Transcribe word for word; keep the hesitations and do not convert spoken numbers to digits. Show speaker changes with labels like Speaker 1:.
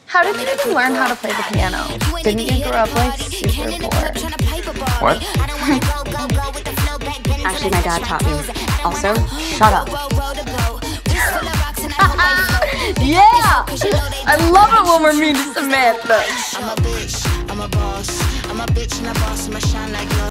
Speaker 1: How did you even learn how to play the piano? Didn't you grow up like super poor?
Speaker 2: What?
Speaker 3: Actually, my dad taught me. Also, shut up.
Speaker 1: Yeah! I love it when we're mean to Samantha.